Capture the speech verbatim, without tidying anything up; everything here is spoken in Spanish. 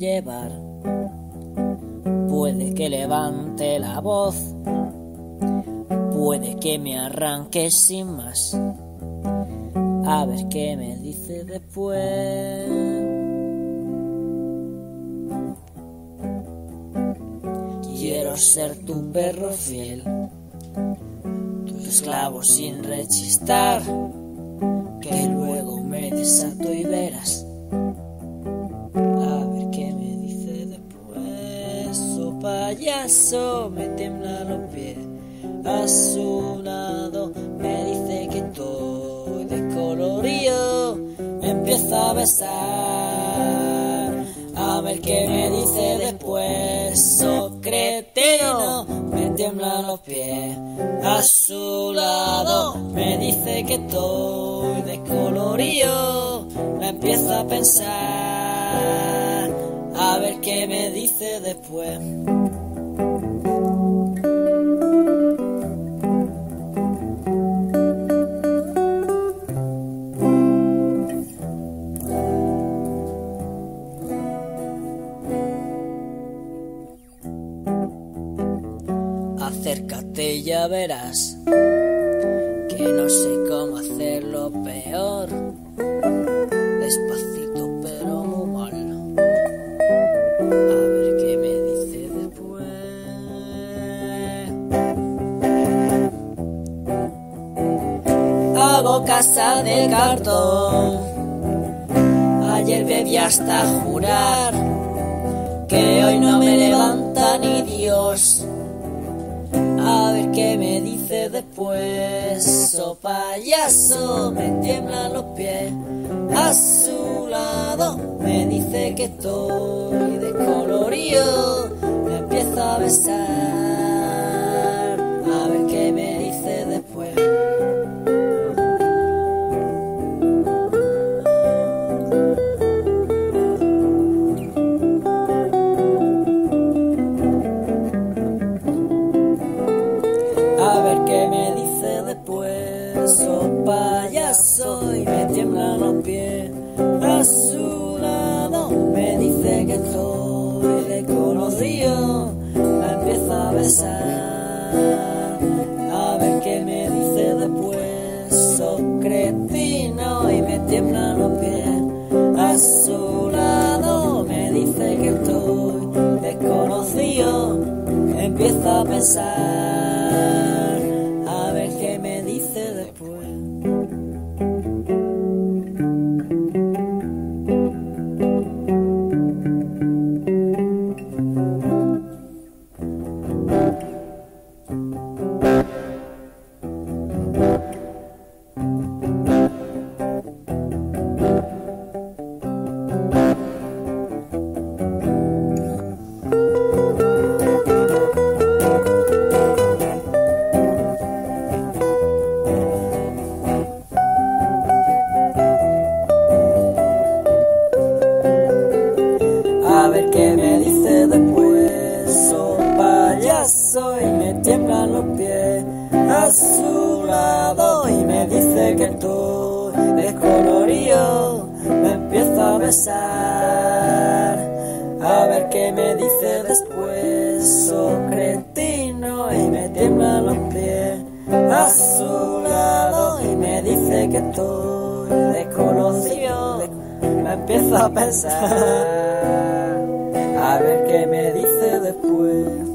llevar. Puede que levante la voz, puede que me arranque sin más. A ver qué me dice después. Quiero ser tu perro fiel, tu esclavo sin rechistar, que luego me desato y verás. A ver qué me dice después. Oh payaso, me tiemblan los pies. A su lado me dice que estoy descolorido. Me empieza a besar. A ver qué me dice después. Oh cretino, me tiemblan los pies. A su lado me dice que estoy descolorido. Me empieza a pensar. A ver qué me dice después. Acércate y ya verás que no sé cómo hacerlo peor. Despacito pero muy mal. A ver qué me dice después. Hago casa de cartón. Ayer bebí hasta jurar que hoy no me levanta ni Dios. A ver qué me dice después. Oh payaso, me tiemblan los pies. A su lado me dice que estoy descolorido. Me empieza a besar. A ver qué me dice después. A ver qué me dice después. Oh payaso, y me tiemblan los pies. A su lado me dice que estoy desconocido. Me empieza a besar. A ver qué me dice después. Oh cretino, y me tiemblan los pies. A su lado me dice que estoy desconocido. Me empieza a pensar. A ver qué me dice después. A ver qué me dice después. Oh payaso, y me tiemblan los pies. A su lado y me dice que estoy descolorido. Me empieza a besar. A ver qué me dice después. Oh cretino, y me tiemblan los pies. A su lado y me dice que estoy desconocido. Me empiezo a pensar. A ver qué me dice después.